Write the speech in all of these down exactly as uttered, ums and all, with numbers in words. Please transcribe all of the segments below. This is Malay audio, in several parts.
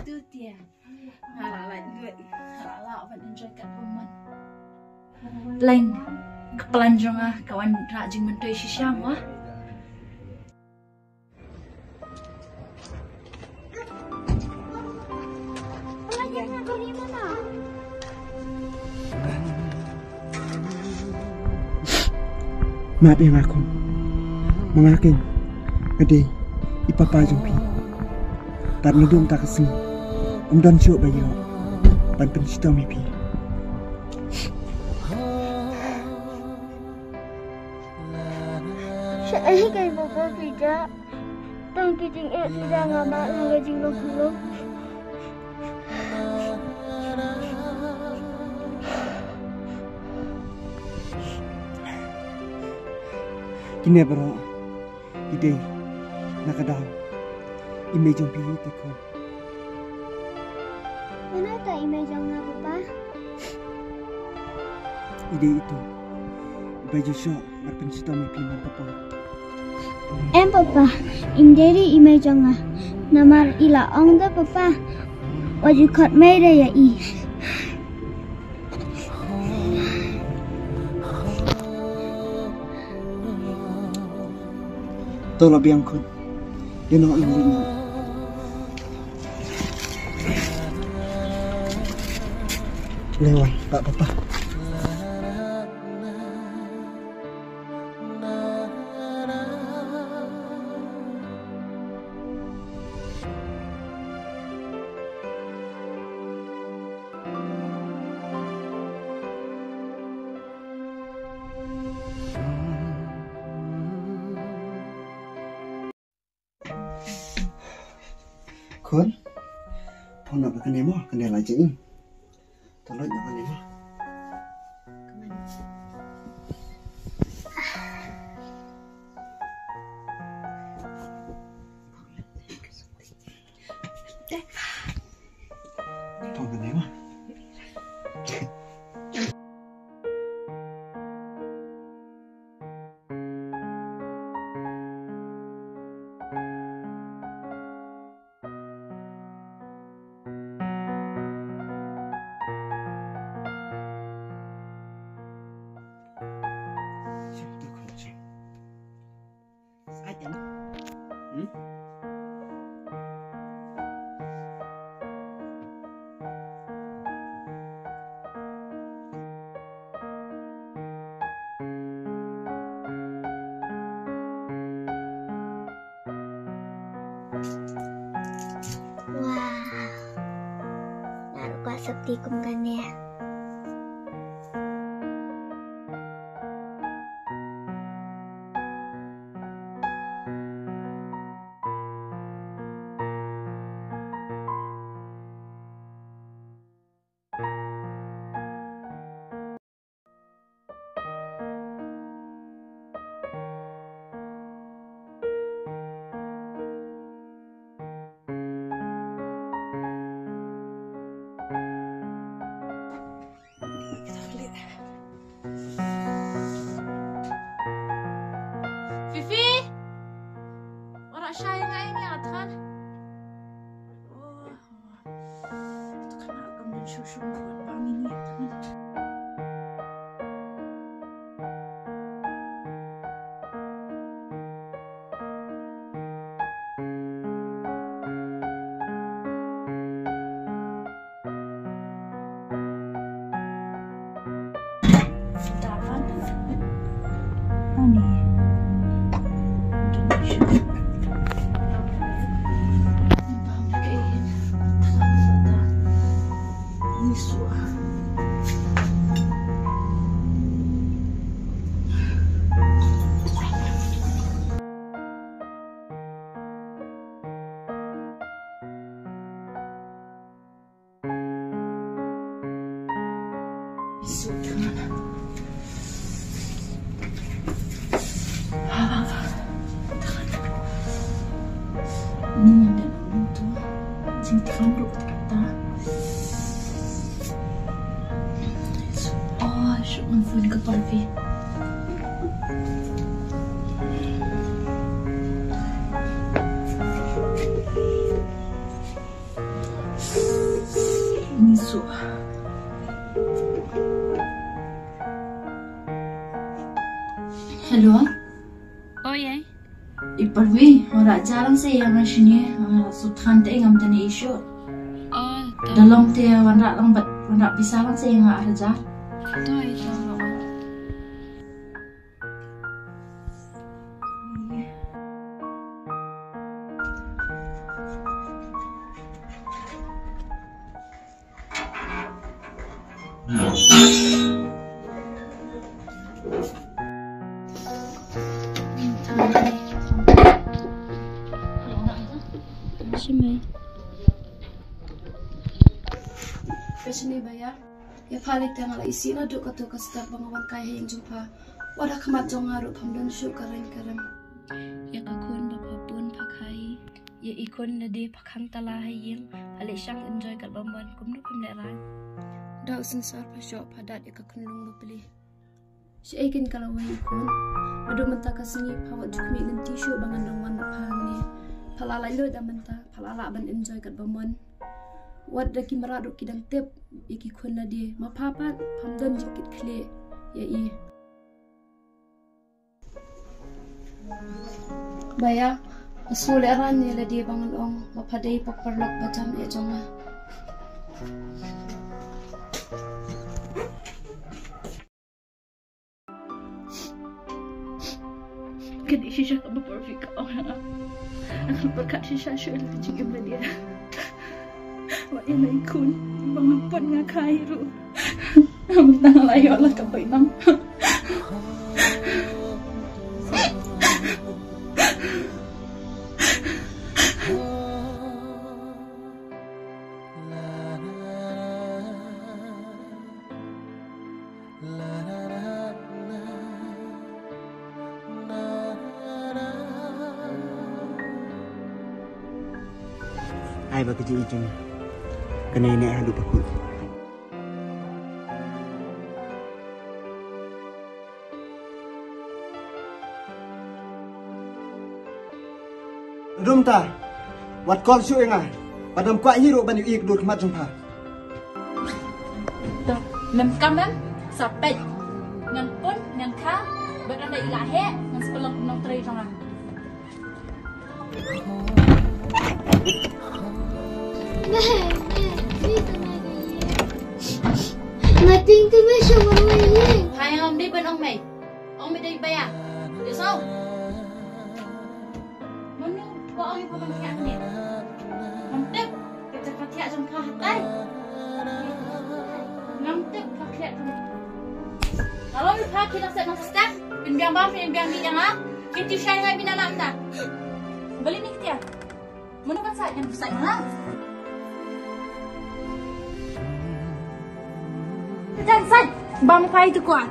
tu dia. Ngalah lah duit. Ngalah apa enjoy kat pemen. Lain kepelanjong ah kawan rajin mentoi sisiam ah. Pelanjongnya dari mana? Maaf yang aku mengakin ade ipapa jumpi tar nudum tak kesing om don syuk bayo pan pensito mipi Saya kay bapa tidak tang kiting e tidak ngamak nang jing lo kulo kini bro ide nakadaw ime jumpi teko Kenapa image ang nga papa? ide itu baju syuk nar pensito mipi man papa Em papa, inderi image ang nga namar ila ong da papa waju kat mera ya i tolo biangkut yano ini lewat pak papa Kun, pun nak ke nemo, kena lajak ni. Tolong jangan nemo. Tolong ke nemo. Hmm? Wah naruh ka sakti kum kanya Fifi, orang saya nggak ini kan? Oh, itu kan akan mensusun buat pami ini kan? Dapat, ini. Ini ada untuk sing tanduk kata. Oh, syuk manfun ke parvi. Insu. Hello. Oh yeah. Iparwi, ora jarang saya yang sini. Sultan teh ngam tani isu. Oh, Dalam teh wandak lang bat wandak bisa lang saya yang arja. tuh itu. Sini. Pesini bayar. Ya paling tengah lah isi lah duk atau kastar bangawan kaya yang jumpa. Wadah kemat jong ngaruh pamdan syuk kareng kareng. Ya kakun bapa pun pakai. Ya ikon nadi pakang talah yang paling syang enjoy kat bamban kumnu pemderan. Dah sensar pasyok padat ya kakunlung beli. Si aikin kalau wang ikon. Aduh mentah kasini pawat juk mi dengan tisu bangan dongwan napang ni. Palala lo dah mentah. Palala ban enjoy kat bamban. Wad daki meraduk kidang tip iki kun na dia mapapat pamdan jikit kle ya i baya asul eran ni la dia bangun ong mapadai paperlok bacam ya jonga Kini shisha kamu perfect orang. Aku berkat shisha syul kecil dia. Wah ini ikun mengapa ngakai ru. Mentang layo lah kapai nang. Ai ba kerja itu kena ini adu pakul. Rum ta, wat kol su enga, padam kwa hiro ban ik dur kmat jumpa. Tuh, lem kamen sampai ngan pun ngan ka berada ilahe ngan sepelok nong tray jangan. Ngating tu mesya warna ini. Hai om di ben ong mai. Ong mai dai bayar. Ya so. Mana kau ong ibu bangkit ni? Mantap. Kita pakai jom kah tai. Mantap pakai jom. Kalau ni pakai nak set nak set. Bin biang bang bin biang ni jangan. Kita share ngai bin anak anda. Beli ni kita. Mana kan saat yang besar mana? Jangan san, bang kai tu kuat.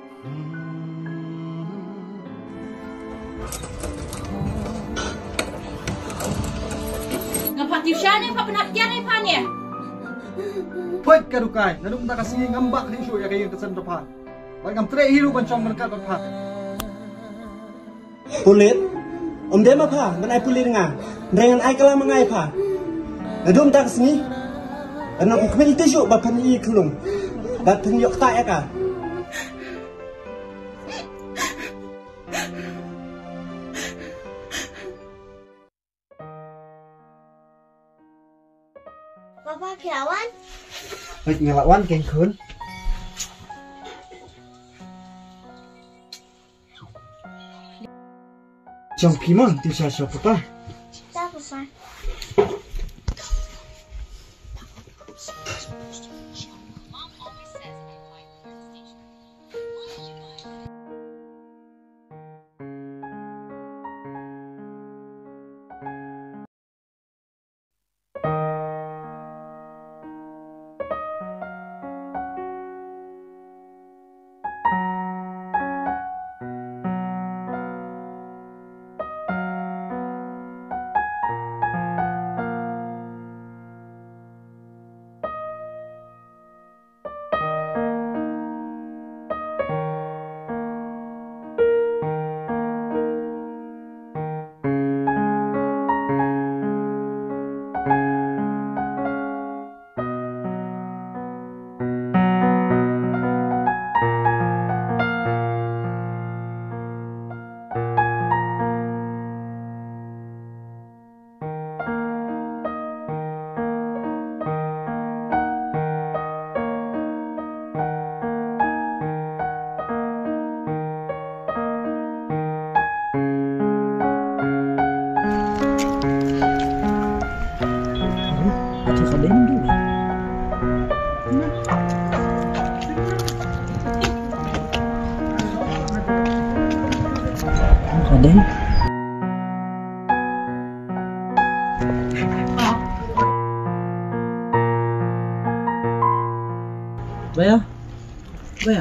Ngapa tiusan ni? Apa penatian ni pan ni? Poit kadukai, nadum ta kasi ngambak ni su ya kayo kasan depan. Wag ngam tre hiro ban chong merkat depan. Pulit, om dem apa? Man ai pulit nga. Dengan ai kala mangai pa. Nadum ta kasi Ano ko kami tisu ba pan i kulung. Ba pan yok ta ya ka. Papa Piawan. Baik ngelawan keng kun. Jong pimon ti sa sa puta. Tak Papa. Cik kau den dulu. Kau den. Baya, baya.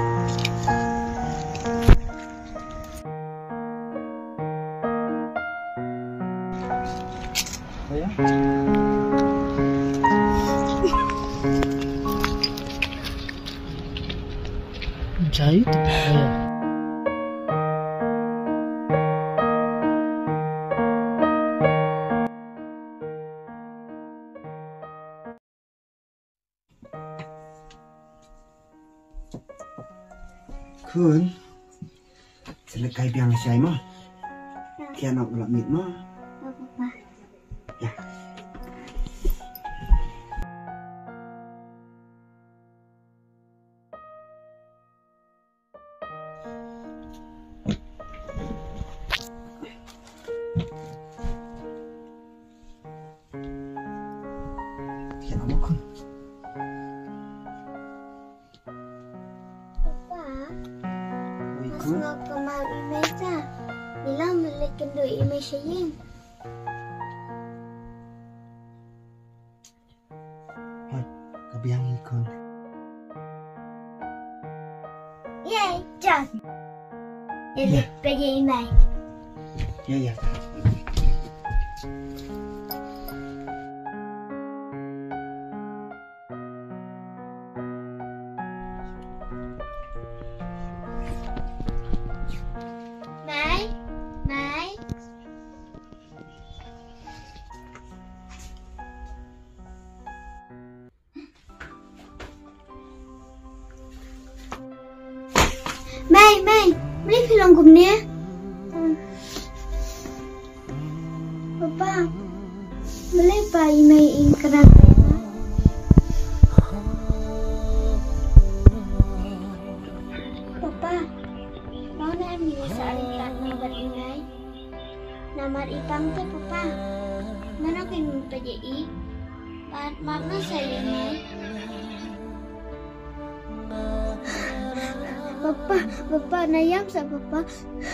Baya. Jahit baya. Kun, selekai biang syai mah. Kian nak ulak mit mah. Papa. Ya. Kian nak kun. Masuk ke mal imesa. Bilang melekin do imesa yin. Hai, kabiang ikon. Yay, just. Ini pergi imai. Ya ya. Mai, Mai. Mai, Mai, beli film gumnya. Papa, beli bayi Mai in kerana. Papa, mau nak ambil sarikan nomor ini? Nomor ipang tu Papa. Mana kau pergi i? Mana saya ini? Papa, Papa nayam sa Papa.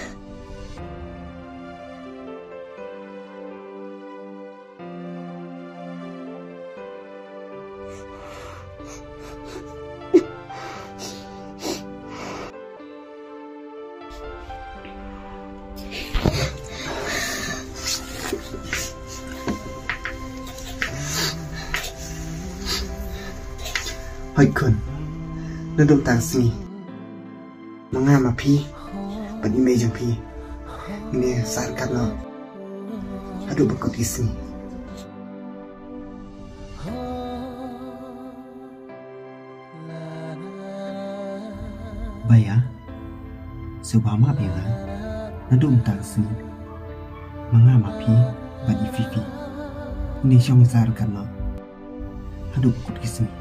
Hai kun, nandung tang sini. Mengama pi, pada imej yang pi. Ini saat karena aduh bekut di sini. Baya, sebama bila nandung tang sini. Mengama pi, pada Fifi. Ini syong saat karena aduh bekut di sini.